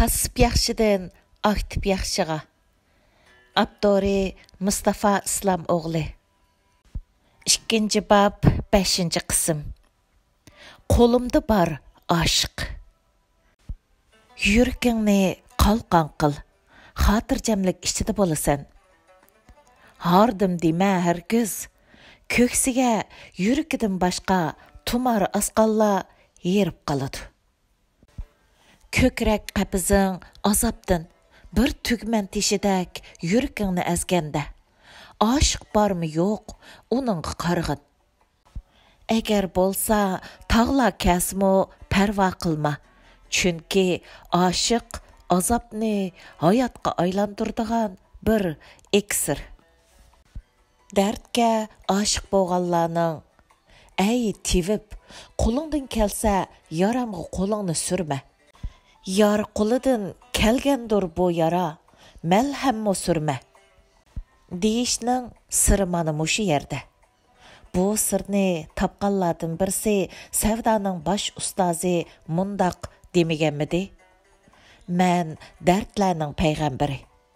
Passiv yaxshidan aktiv yaxshiga. Abdori Mustafa İslam oğlu. 2. bab 5. qism. Qo'limda bar aşık. Yuragingni qalqon qil. Xotirjamlik ichida bo'lasan. Hardim dema hargiz. Ko'ksiga yuragidan boshqa tumar asqalla yerib qoladi. Ko'krak qabizing azobdan bir tugman teshidak yuragingni azganda. Aşık barmı yo'q, uning qarg'in. Agar bo'lsa, tog'lar kasmo parvo qilma. Chunki aşık azobni hayotga aylantiradigan bir iksir. Dardga aşık bo'lganlarning ay tivib, qo'lingdan kelsa, yaramga qo'lingni surma. Yar qo'lidan kelgandir bu yara, malhammo surma. Deyishning siri mana mushu yerda. Bu sirni topganlardan birisi savdoning bosh ustozi mundaq demaganmidi? Men dardlarning payg'ambari.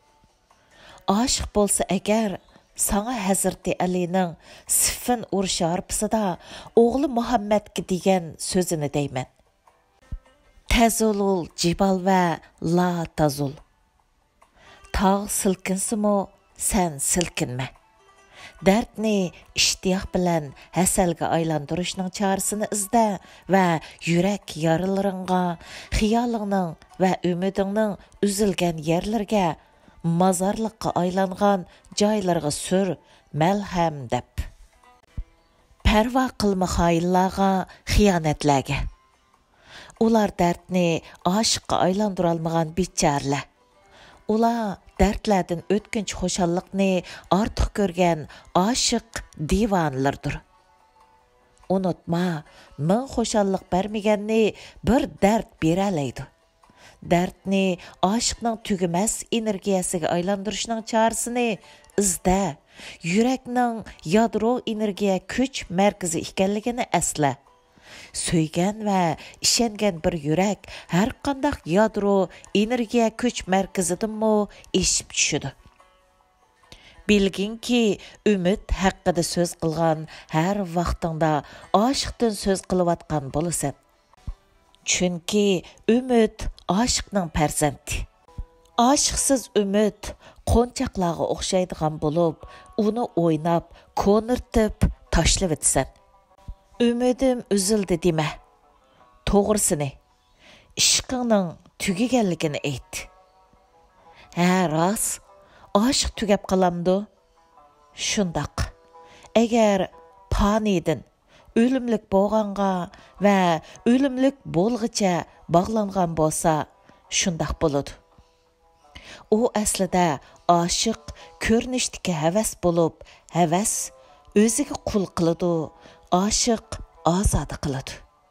Aşık bo'lsa agar sana Hazreti Alining Siffin urushi harpisida o'g'li Muhammadga degan so'zini deyman. Tazulul jibal va la tazul. Tog' silkinsimi, sen silkinma. Dardni ishtiyoq bilan hasalga aylantirishning chorasini izda va yurak yaralaringga, xiyolingning va umidingning uzilgan yerlarga, mozorliqqa aylangan joylarga sur malham deb. Parvo qilma xoinlarga, xiyonatlarga. Ular dardni aşıqqa aylantıra olmagan bichorlar. Ular dardlardan o'tkinchi xo'shallikni ortiq ko'rgan aşık divanlardir. Unutma, ming xo'shallik bermaganni bir dard beralaydi. Dardni aşıqning tugumas energiyasiga aylantirishning chorasini izda. Yurakning yadro energiya kuch markazi ekanligini asla. Söygen ve işengen bir yürek her qandaq yadro energiya kuch markazidanmo eshib tushidi. Bilgin ki ümid haqqida söz qilgan har vaqtingda aşıqdan söz qilayotgan bo'lasan. Chunki ümid aşıqning farzandi. Aşıqsiz ümid qo'nchaqlarga o'xshaydigan bo'lib, uni o'ynab, ko'nirtib tashlab etsan. Ümidim üzüldü deme. Toğrısını. İşqingning tugaganligini ayt. Ha, rost. Aşık tugab qalamdi. Shundaq. Agar panidin o'limlik bo'lganga va o'limlik bo'lg'icha bog'langan bo'lsa, shundaq bo'ladi. U aslida aşık ko'rinishdagi havas bo'lib, havas o'ziga qul qiladi. Aşık azad qiladi.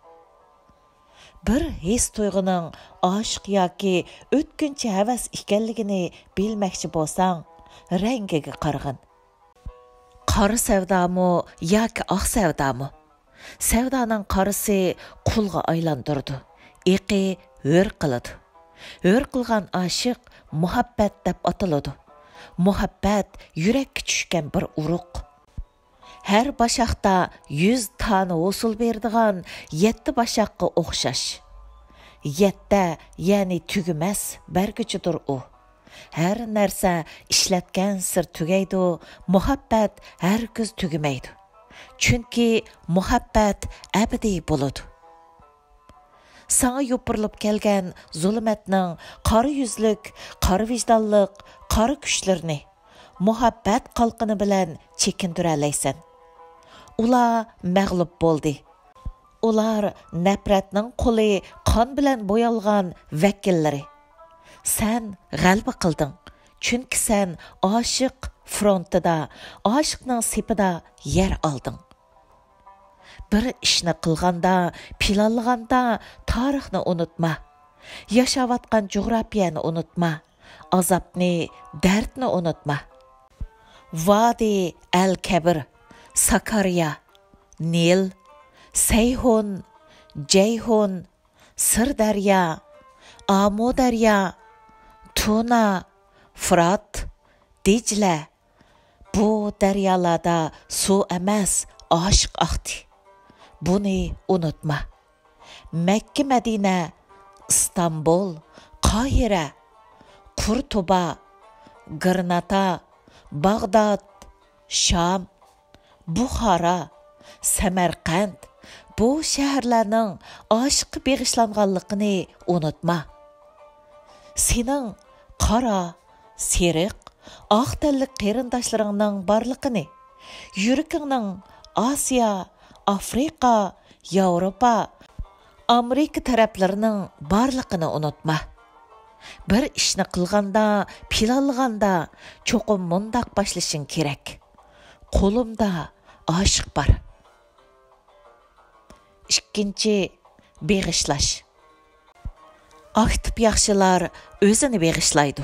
Bir his tuyg'uning aşık yoki o'tkinchi havas ekanligini bilmoqchi bo'lsang, rangiga qarag'in. Qora savdomi yoki oq savdomi? Savdoning qorasi qulga aylantirdi. Iqi hur qiladi. Hur qilgan aşık muhabbat deb ataladi. Muhabbat yurakka tushgan bir uruq. Her başaqda 100 tane usul berdigan 7 başaqqa o'xshash. 7 yani tugmas berguchidir u. Her narsa ishlatgan sir tugaydi, muhabbat hargiz tugamaydi. Chunki muhabbat abadiy bo'ladi. Sana yopirilib kelgan zulmatning qora yuzlik, qora vijdonlik, qora kuchlarini muhabbat qalqini bilan chekindira olaysan. Ular mag'lub bo'ldi. Ular nafratning qo'li qon bilan bo'yalgan vakillari. Sen g'alaba qilding. Chunki sen aşık frontida, aşıqning sepida yer olding. Bir ishni qilganda, planlaganda tarixni unutma. Yashayotgan jo'grafiyani unutma. Azobni, dardni unutma. Vadi al-Kabir, Sakarya, Nil, Seyhun, Ceyhun, Sırdarya, Amu darya, Tuna, Fırat, Dicle. Bu daryalarda su emas, aşık aktı. Bunu unutma. Mekke, Medine, İstanbul, Kahire, Kurtuba, Granada, Bağdat, Şam, Buxara, Samarqand, bu şəhərlərinin aşıqı bağışlanğanlığını unutma. Senin qara, seriq, ağ təllik qeyrindaşlarının barlığını, yürəkinin Asiya, Afrika, Avropa, Amerika tərəflərinin barlığını unutma. Bir işni qılğanda, planlaganda çoxum mundaq başlashing kerak. Qo'limda aşıq var. Ikkinchi, beg'ishlash. Aktiv yaxshilar o'zini beg'ishlaydi.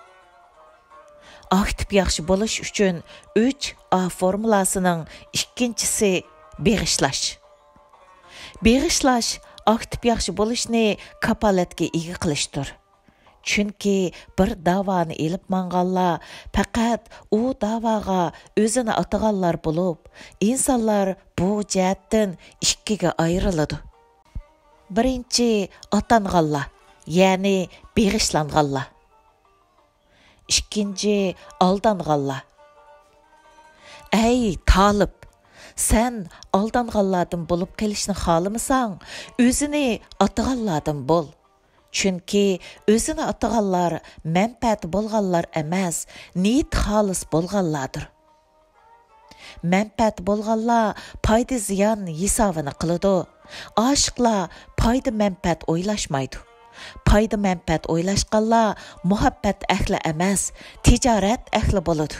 Aktiv yaxshi bo'lish uchun 3A formulasining ikkinchisi beg'ishlash. Beg'ishlash aktiv yaxshi bo'lishni kapolatga ega qilishdir. Chunki bir davoni elib manganlar faqat u davoga o'zini ataganlar bo'lib, insonlar bu jihatdan ikkiga ayriladi. Birinchi atanganlar, ya'ni beg'ishlanganlar. Ikkinchi aldanganlar. Ey talib, sen aldanganlardan bo'lib qilishni xohlamasan, o'zini ataganlardan bo'l. Chunki o'zini ataganlar manfaati bo'lganlar emas, niyat xolis bo'lganlardir. Manfaati bo'lganlar foyda ziyon hisobini qiladi. Oshiqlar foyda manfaat o'ylashmaydi. Foyda manfaat o'ylashganlar muhabbat ahli emas, tijorat ahli bo'ladi.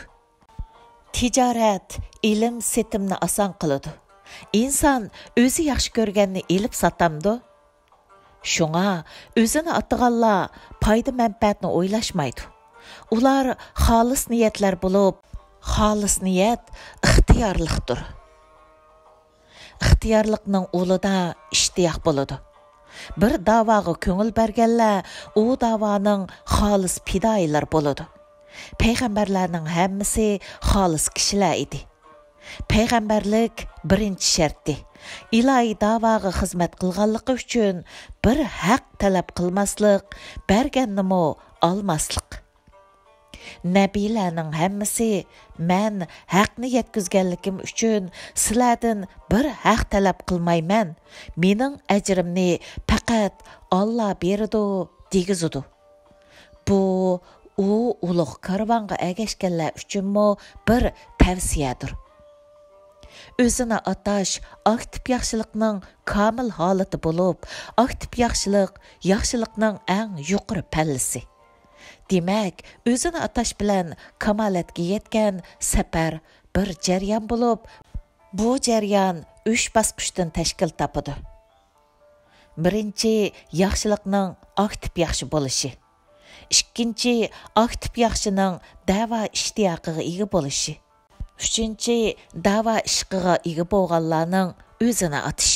Tijorat ilm setimni oson qiladi. Inson o'zi yaxshi ko'rganni elib sotamdi. Şuna özünü atığanlar payda mənfəətini o'ylashmaydi. Ular xolis niyatlar bo'lib, xolis niyat ixtiyorlikdir. Ixtiyorlikning o'lida ishtiyoq bo'ladi. Bir da'voga ko'ngil berganlar u da'voning xolis fidoilar bo'ladi. Payg'ambarlarning hammasi xolis kishilar edi. Payg'ambarlik birinchi shartdi. İlahi davaga xizmat qilganligi uchun bir haq talab qilmaslik, bergannimi olmaslik. Nabiylarning hammasi men haqni yetkazganligim uchun sizlardan bir haq talab qilmayman. Mening ajrimni faqat Alloh beradi degizdi. Bu u ulug' karvonga ergashganlar uchunmi bir tavsiyadir. Özünü atash aktiv yaxshilikning komil holati bo'lib, aktiv yaxshilik yaxshilikning eng yuqori pallasi. Demak, o'zini atash bilan kamolatga yetgan safar bir jarayon bo'lib, bu jarayon 3 bosqichdan tashkil topadi. Birinchi, yaxshilikning aktiv yaxshi bo'lishi. Ikkinchi, aktiv yaxshining da'vo ishtiyoqiga ega bo'lishi. Üçüncü, dava ishqiga ega bo'lganlarning o'zini atish.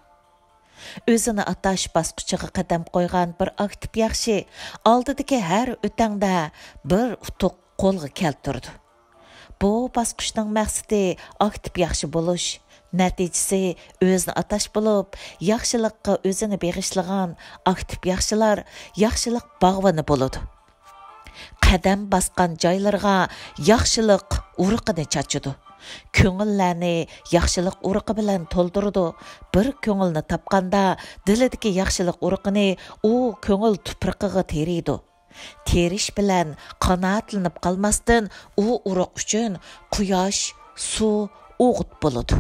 O'zini atash bosqichiga qadam qo'ygan bir aktiv yaxshi oldidagi har o'tangda bir utuq qo'lga keltirdi. Bu bosqichning maqsadi aktiv yaxshi bo'lish, natijasi o'zini atash bo'lib, yaxshilikqa o'zini beg'ishlagan aktiv yaxshilar yaxshilik bog'vani bo'ladi. Qadam basqan joylarga yaxshilik urug'ini chachidi. Ko'ngillarni yaxshilik urug'i bilan to'ldirdi. Bir ko'ngilni topganda dilidagi yaxshilik urug'ini u ko'ngil tuproqiga teriydi. Terish bilan qanoatlanib qolmasdan u urug' uchun quyosh, suv, o'g'it bo'ladi.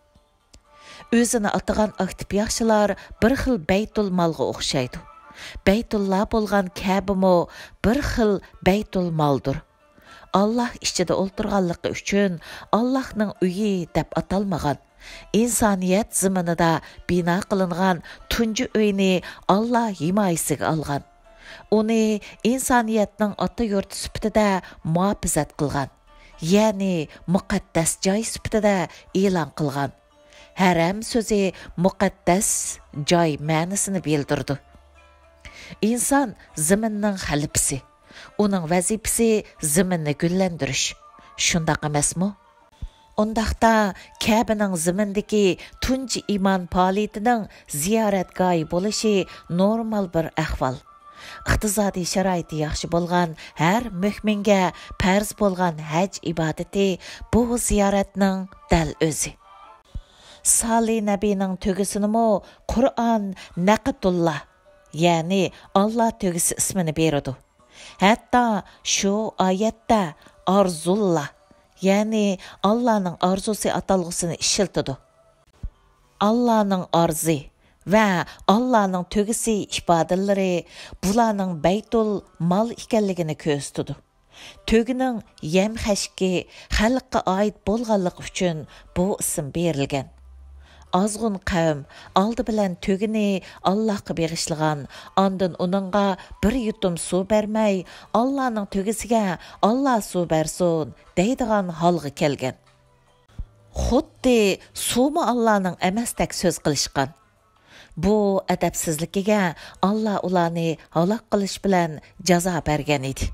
O'zini atagan aktiv yaxshilar bir xil baytul molga o'xshaydi. Beytullah bo'lgan Ka'bamo bir xil Beytul maldır. Allah ichida o'ltirganligi uchun Allohning uyi deb atalmagan. İnsaniyat zamanida bino qilingan tunji uyni Allah himoyasiga olgan. Uni insoniyatning ota yurti sifatida muhofazat qilgan, ya'ni muqaddas joy sifatida e'lon qilgan. Haram so'zi muqaddas joy ma'nosini bildirdi. İnsan ziminning xalifisi. Uning vazifasi ziminni gullendirish. Shundaq emasmi? Undaqda Kabening zimindagi tunji iman faoliyatining ziyoratgohi bo'lishi normal bir ahvol. Iqtisodiy sharoiti yaxshi bo'lgan har mu'minga farz bo'lgan haj ibodati bu ziyoratning dal o'zi. Salih Nabining tug'isinimi Qur'on Naqatullah, ya'ni Allah tug'isi ismini beradi. Hatto shu oyatda Arzullah, ya'ni Allahning arzusi atalg'usini ishiltadi. Allahning arzi va Allahning tug'isi ifodalari bularning baytul mal ekanligini ko'rsatadi. Tug'ining yam-xashki xalqqa oid bo'lganligi uchun bu ism berilgan. Azg'un qavm oldi bilan tug'ini Allohga beg'ishlagan, ondan uningga bir yutum suv bermay, Allohning tug'isiga Alloh suv bersin deydigan holga kelgan. Xuddi suvmi Allohning emasdek so'z qilishgan. Bu adabsizligiga Alloh ularni halok qilish bilan jazo bergan edi.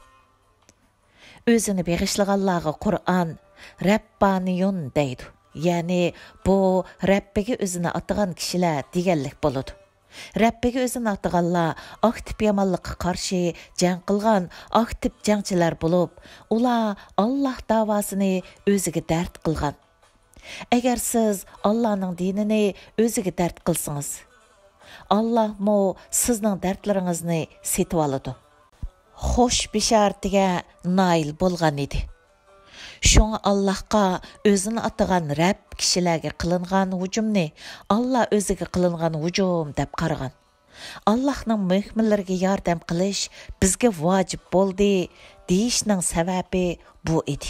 O'zini beg'ishlaganlarga Qur'on Rabbaniyun deydi. Ya'ni bu Rabbiga o'zini atagan kishilar deganlik bo'ladi. Rabbiga o'zini ataganlar aktiv yomonlikqa qarshi jang qilgan aktiv jangchilar bo'lib, ular Alloh davosini o'ziga dard qilgan. Agar siz Allohning dinini o'ziga dard qilsangiz, Allah mo sizning dardlaringizni setib oladi. Xo'sh bisharatiga nail bo'lgan edi. Şoňa Allahqa özüni atagan Rab kishilarga qilingan hujumni Allah o'ziga qilingan hujum deb qaragan. Allahning mu'minlarga yordam qilish bizga vojib bo'ldi deyishning sababi bu edi.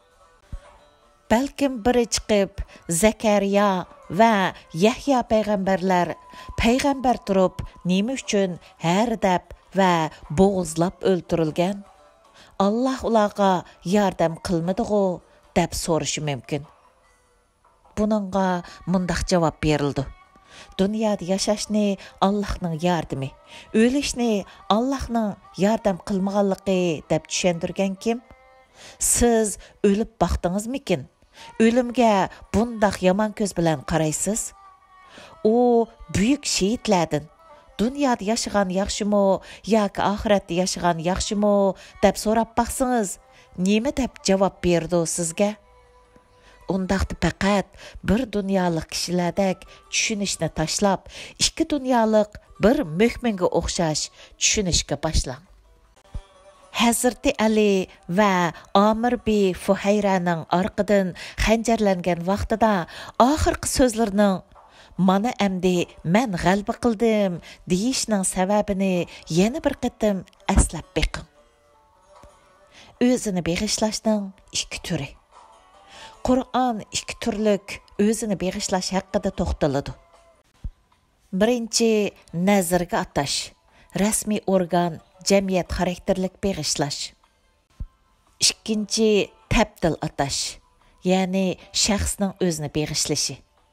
Balkim biri chiqib Zakariya va Yahya payg'ambar turib nima uchun har deb va bo'g'izlab o'ltirilgan? Allah ularga yordam qilmadi-ku deb so'rashi mumkin. Buningga mundaq javob berildi. Dunyoda yashashni Allohning yordami, o'lishni Allohning yordam qilmaganligi deb tushundirgan kim? Siz o'lib baqdingizmikin? O'limga bundaq yomon ko'z bilan qaraysiz? U buyuk shehidlardan dunyoda yashagan yaxshimi yoki oxiratda yashagan yaxshimi deb so'rab baqsangiz, nima deb javob berdi sizga? Undaqda faqat bir dunyolik kishilardek tushunishni tashlab, ikki dunyolik bir mu'minga o'xshash tushunishga boshlang. Hazrati Ali va Amir bi Fuhayraning orqadan xanjarlangan vaqtida oxirgi so'zlarining "Mana endi men g'alba qildim" deyishning sababini yana bir qatim aslab beqing. O'zini beg'ishlashning ikki turi. Qur'on ikki turlik o'zini beg'ishlash haqida to'xtaladi. Birinchi, nazarga atash, rasmiy organ, jamiyat xarakterlik beg'ishlash. Ikkinchi, tabdil atash, ya'ni shaxsning o'zini beg'ishlashi.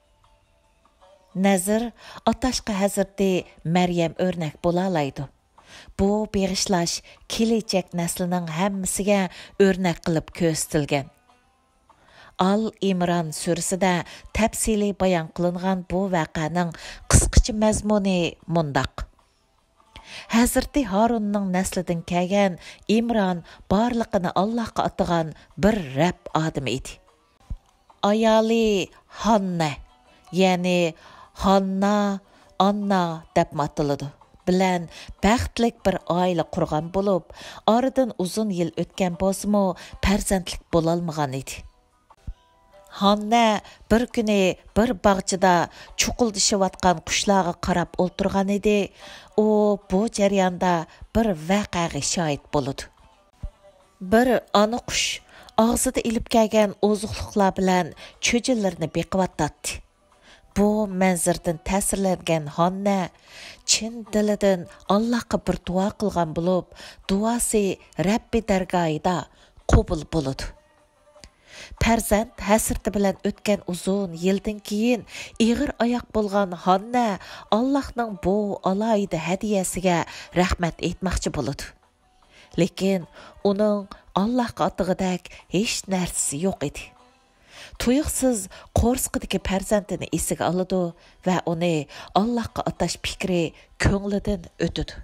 Nazar atashqa Hazrati Maryam o'rnak bo'la oladi. Bu beg'ishlash kelajak naslining hammasiga o'rnak qilib ko'rsatilgan. Al-Imron surasida tafsiliy bayon qilingan bu voqeaning qisqacha mazmuni mundaq. Hazrati Harunning naslidan kelgan Imron barliqini Allohga atagan bir Rab odam edi. Ayoli Hanna, ya'ni Hanna, Anna deb ataladi. Bilan baxtlik bir oila qurgan bo'lib, oradan uzun yil o'tgan bo'lsa-mu, farzandlik bo'la olmagan edi. Hanna bir kuni bir bog'chada chuquldishayotgan qushlarga qarab o'ltirgan edi. U bu jarayonda bir voqeaga shohid bo'ldi. Bir ana qush og'zida ilib kelgan ozuqliqlar bilan cho'jillarni beqivatdi. Bu manzardan ta'sirlangan Hanna chin dilidan Allohga bir duo qilgan bo'lib, duosi Rabbi dargohida qabul bo'ldi. Пәрзәнт həsrəti білән өткен uzun yildən keyin iğir ayaq bolğan Hanna Allahның bu alaydı hədiyəsiga rəhmət etməkçi boludu. Lekin onun Allahqa atığıdak heç nərsisi yox idi. Tuyuqsız qorsqidagi pərzəntini esiga alıdı və onu Allahqa ataş fikri köңlüdən ötüdü.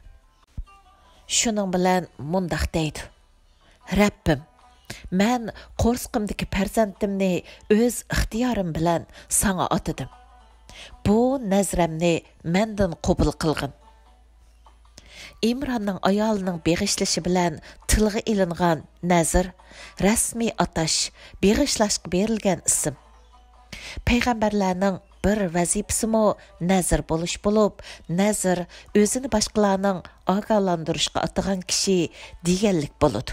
Şunun bilan mundaq deydi: Rabbim, mən qorsqimdagi pərzəntimni öz ixtiyorim bilan sana atadım. Bu nəzrəmni məndən qəbul qılğın. İmranның ayalının beğişləşi bilən tılğı ilinğan nəzir, rəsmi ataş, beğişləşqı berilgən isim. Peyğəmbərlərinin bir vəzifəsimi nəzir buluş bulub, nəzir özünü başqalarının ağalandırışqa atığan kişi digənlik buludu.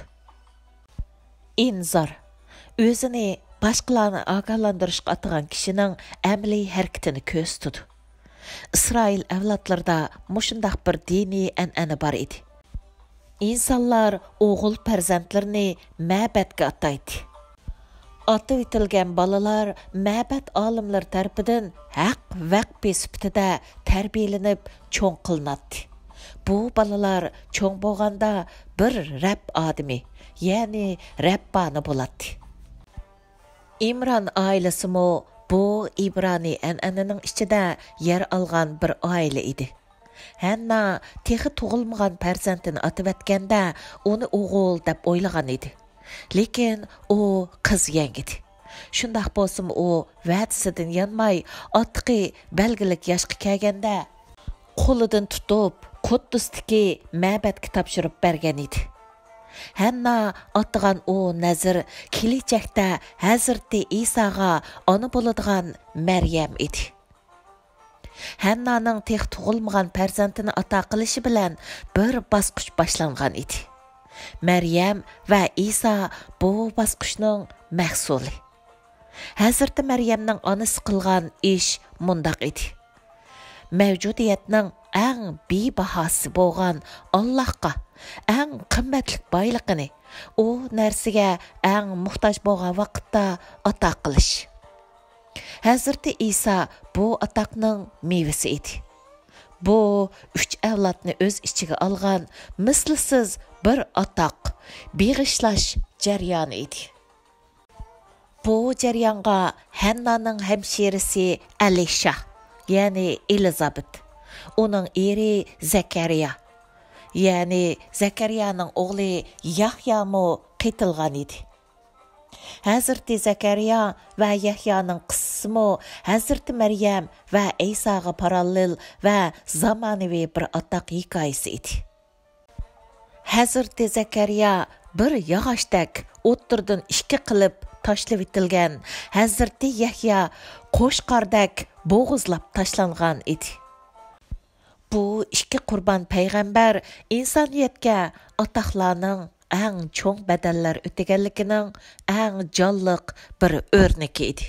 İnzar, özünü başqalarını ağalandırışqa atığan kişinin əmli hərəkətini köz tudu. İsrail əvlatlarda muşundaq bir dini ənəni bar idi. İnsanlar oğul pərzəntlərini məbədgə ataydı. Atıb itilgən balalar məbəd alimlər tərəfindən haqq vəqbi sübtida tərbiyələnib çoğ qılınadı. Bu balalar çoğ bolğanda bir Rəbb adimi, yəni Rəbbani boladı. İmran ailəsimi bu İbrani ənənənin içində yer alğan bir ailə idi. Hanna texi tug'ilmagan pərzəntini atıb ətkəndə onu oğul deb oylagan idi. Lekin o qiz yengidi. Shundaq bo'lsin o va'dasidan yanmay otqi belgilik yoshga kelganda qo'lidan tutib Quddusdagi ma'badga topshirib bergan edi. Hanna attıgan o nəzir keləcəkdə Hazreti İsa'ga ana bo'ladigan Maryam idi. Hanna'nın tex tug'ilmagan farzandini ata qilishi bilan bir bosqich boshlangan edi. Maryam va İsa bu bosqichning mahsuli. Hazreti Maryamning onasi qilgan ish mundaq edi. Mavjudiyatning eng bebahası bo'lgan Allohga eng qimmatli boyligini u narsaga eng muhtoj bo'lgan vaqtda ato qilish. Hazreti İsa bu atoqning mevasi edi. Bu 3 avlodni o'z ichiga olgan mislsiz bir atoq, beg'ishlash jarayoni edi. Bu jarayonga Hanna'ning hamshirasi Alisha, ya'ni Elizabet, uning eri Zakariya, ya'ni Zakariyaning o'g'li Yahyamo qitilgan edi. Hazreti Zakariya va Yahyaning qissimi Hazreti Maryam va Isaga parallel va zamonaviy bir atoq hikoyasi edi. Hazreti Zakariya bir yog'ochdak o'ttirdan 2 qilib tashlab etilgan, Hazreti Yahya qo'shqardak bo'g'izlab tashlangan edi. Bu 2 qurban payg'ambar insoniyatga atoqlarning eng cho'ng badallar o'taganligining eng jonliq bir o'rnagi edi.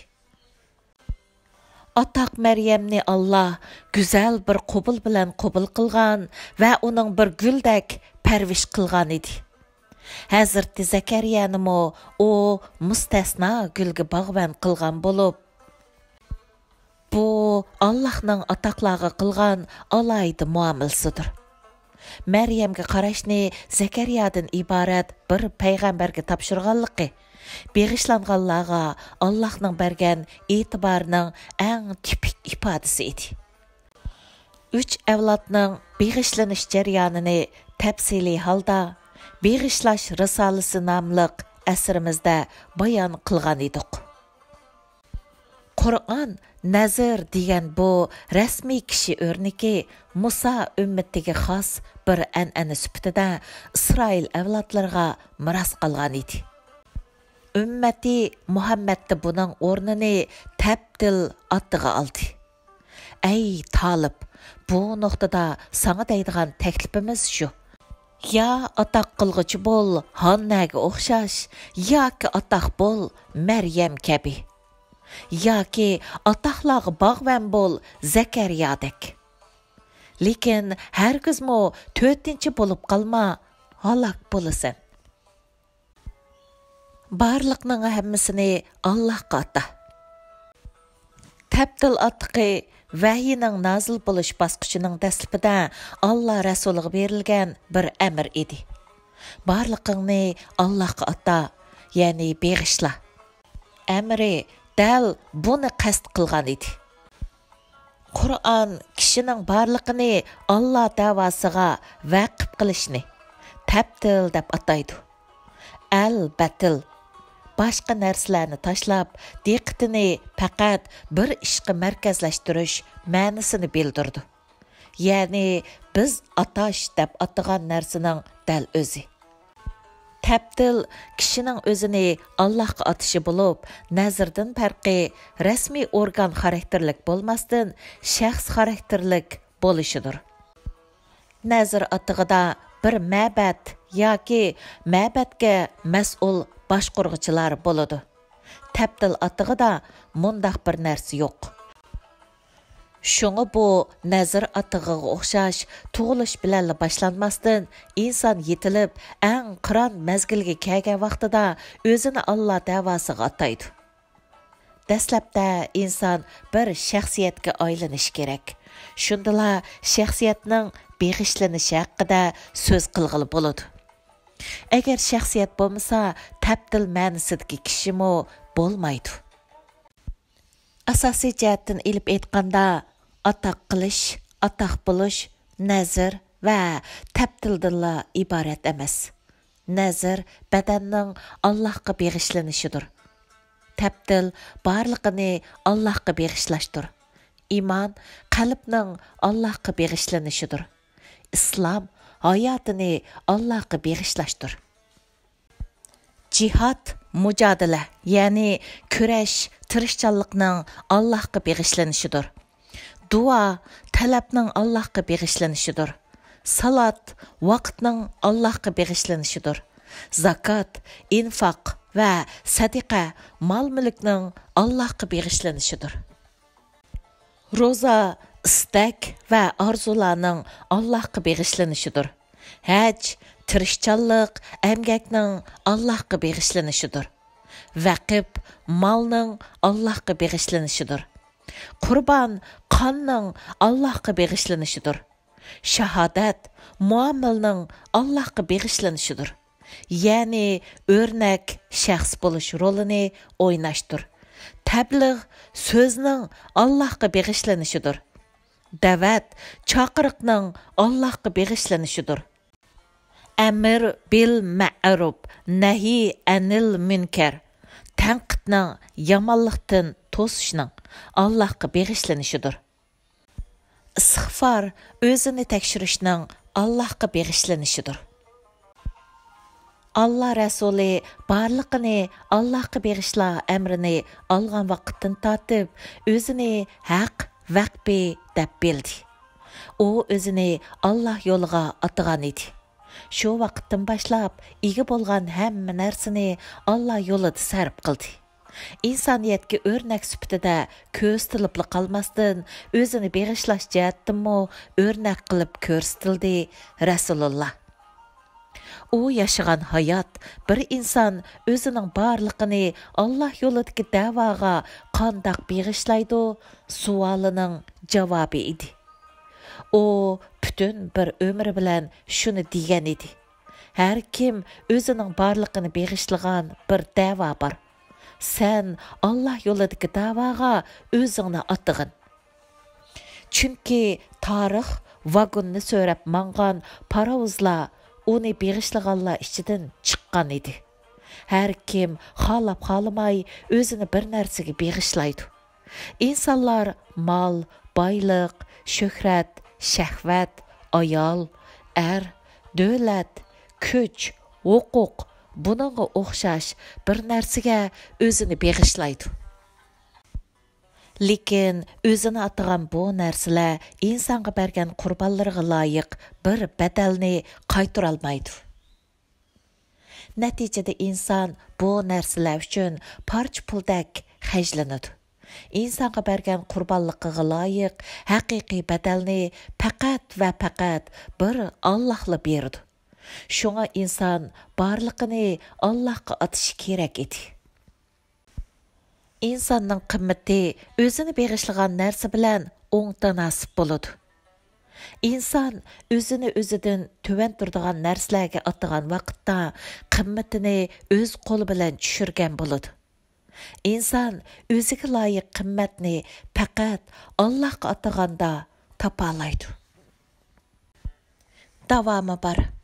Atoq Maryamni Allah go'zal bir qabul bilan qabul qilgan va uning bir guldak parvish qilgan edi. Hazreti Zakariyani o mustasno gulga bog'ban qilgan bo'lib, bu Allohning atoqlarga qilgan alayda muomalasidir. Maryamga qarashni Zakariyadan iborat bir payg'ambarga topshirganligi beg'ishlanganlarga Allohning bergan e'tiborining eng tipik ifodasi edi. 3 avlodning beg'ishlanish jarayonini tafsiliy holda Beg'ishlash risolasi nomli asrimizda bayon qilgan edik. Qur'on nazir degan bu rasmiy kishi o'rniki Musa ummatiga xos bir an'ana sifatida Isroil avlodlariga miros qilgan edi. Ummati Muhammadda buning o'rnini tabdil ottiga oldi. Ey Talib, bu nuqtada sana deydigan taklifimiz shu. Ya atoq qilg'uchi bo'l Hannaga o'xshash, yoki atoq bo'l Maryam kabi. Yoki atoqlarga bog'van bo'l Zakariyadek. Lekin hargizmo 4-chi bo'lib qolma, halok bo'lasan. Barlıqның həmmisini Allahqa ata. Təbdil atqı vəhiyinin nazil buluş basqıçının dəslipida Allah Rəsuliga berilgan bir əmr idi. Barlıqını Allahqa ata, yəni beğişla. Əmri dəl bunu qəst qılğan idi. Qur'an kişinin barlıqını Allah davasıga vaqif qilishni təbdil deb ataydı. Al-batil başqa narsalarni tashlab, diqqatini faqat bir ishga markazlashtirish ma'nosini bildirdi. Ya'ni biz atash deb atagan narsaning dal o'zi. Təbdil kishining o'zini Allohga atishi bo'lib, nazardan farqi rasmiy organ xarakterlik bo'lmasdan shaxs xarakterlik bo'lishidir. Nazar atig'ida bir ma'bad yoki ma'badga mas'ul boshqurg'ichilar bo'ladi. Təbdil atig'ida mundaq bir narsa yo'q. Şunu bu nazar atig'iga o'xshash tug'ilish bilan boshlanmasdan inson yetilib, eng qiron mazgilga kelgan vaqtida o'zini Alloh davosiga ataydi. Dastlabda inson bir shaxsiyatga aylanish kerak. Shundala shaxsiyatning beg'ishlanishi haqida so'z qilg'ili bo'ladi. Agar shaxsiyat bo'lmasa, təbdil ma'nosidagi kishimi bo'lmaydi. Asosiy jihatdan ilib aytganda, ataq qilish, ataq bo'lish, nazar va təbdildanla iborat emas. Nazar badanning Allohga beg'ishlanishidir. Təbdil barlig'ini Allohga beg'ishlashdir. Iman qalbning Allohga beg'ishlanishidir. Islom hayotini Allohga beg'ishlashdir. Jihad mujodala, ya'ni kurash, tirishchanlikning Allohga beg'ishlanishidir. Dua talabning Allohga beg'ishlanishidir. Salat vaqtning Allohga beg'ishlanishidir. Zakat, infoq va sadiqa mol-mulkning Allohga beg'ishlanishidir. Roza istak va orzularning Allohga beg'ishlanishidir. Haj tirishchanlik, emgakning Allohga beg'ishlanishidir. Vaqib molning Allohga beg'ishlanishidir. Qurban qonning Allohga beg'ishlanishidir. Shahodat muomilning Allohga beg'ishlanishidir. Ya'ni o'rnak shaxs bo'lish rolini o'ynashdir. Təbliğ sözning Allohga beg'ishlanishidir. Da'vat chaqiriqning Allohga beg'ishlanishidir. Amr bil ma'ruf, nahi anil munkar. Tanqidning yomonlikdan to'sishning Allohga beg'ishlanishidir. Istig'for o'zini tekshirishning Allohga beg'ishlanishidir. Allah Rasuli barliqini Allohga beg'ishla amrini olgan vaqtdan tortib, o'zini haq vaqbi deb bildi. U o'zini Alloh yo'liga atgan edi. Shu vaqtdan boshlab ega bo'lgan hamma narsani Alloh yo'lida sarf qildi. İnsaniyatga o'rnak sifatida ko'z tilibli qolmasdan o'zini beg'ishlash jihatdanmi o'rnak qilib ko'rsatildi Rasululloh. U yashagan hayot bir inson o'zining barlig'ini Alloh yo'lidagi da'voga qandoq beg'ishlaydi savolining javobi edi. U butun bir umri bilan shuni degan edi. Har kim o'zining barlig'ini beg'ishlagan bir da'vo bor. Sen Allah yo'lidagi da'voga o'zingni atg'in. Chunki tarix vagonni so'rab mangan parovozlar uni beg'ishlaganlar ichidan chiqqan edi. Har kim xohlab xohlamay o'zini bir narsaga beg'ishlaydi. Insonlar mol, boylik, shuhrat, shahvat, ayol, davlat, kuch, huquq buningga o'xshash bir narsaga o'zini beg'ishlaydi. Lekin o'zini atagan bu narsalar insonga bergan qurbonlarga loyiq bir badalni qaytara olmaydi. Natijada inson bu narsalar uchun parcha puldak xajlanadi. Insonga bergan qurbonligiga loyiq haqiqiy badalni faqat va faqat bir Allohla berdi. Şuna insan barlıqını Allah'a atışı kerak edi. İnsanның qımmeti özünü bağışlagan нәрсе bilan оң tanasib boludu. İnsan özünü özüdün tövən turdigan нәрселерге атыған vaqtda qimmatini öz qolu bilan tushirgan boludu. İnsan özüge layiq qimmatni faqat Allah'a ataganda tapalaydı. Davamı бар.